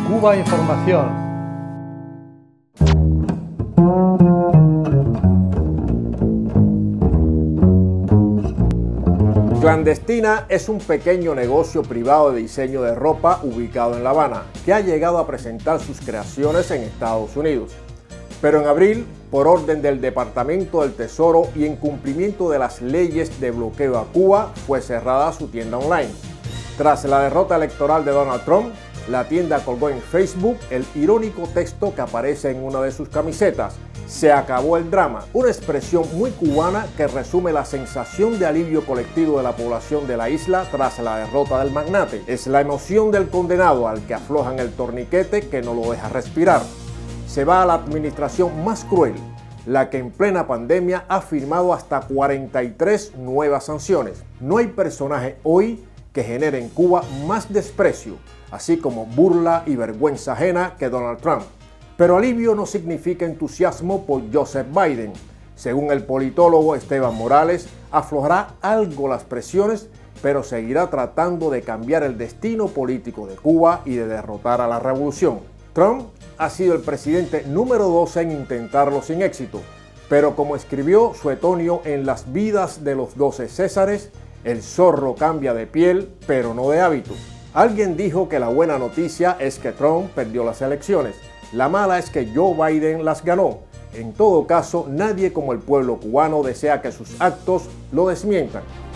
Cuba Información. Clandestina es un pequeño negocio privado de diseño de ropa ubicado en La Habana, que ha llegado a presentar sus creaciones en Estados Unidos. Pero en abril, por orden del Departamento del Tesoro y en cumplimiento de las leyes de bloqueo a Cuba, fue cerrada su tienda online. Tras la derrota electoral de Donald Trump, la tienda colgó en Facebook el irónico texto que aparece en una de sus camisetas: "Se acabó el drama", una expresión muy cubana que resume la sensación de alivio colectivo de la población de la isla tras la derrota del magnate. Es la emoción del condenado al que aflojan el torniquete que no lo deja respirar. Se va a la administración más cruel, la que en plena pandemia ha firmado hasta 43 nuevas sanciones. No hay personaje hoy que genere en Cuba más desprecio, así como burla y vergüenza ajena, que Donald Trump. Pero alivio no significa entusiasmo por Joseph Biden. Según el politólogo Esteban Morales, aflojará algo las presiones, pero seguirá tratando de cambiar el destino político de Cuba y de derrotar a la revolución. Trump ha sido el presidente número 12 en intentarlo sin éxito, pero como escribió Suetonio en Las vidas de los 12 Césares, el zorro cambia de piel, pero no de hábito. Alguien dijo que la buena noticia es que Trump perdió las elecciones. La mala es que Joe Biden las ganó. En todo caso, nadie como el pueblo cubano desea que sus actos lo desmientan.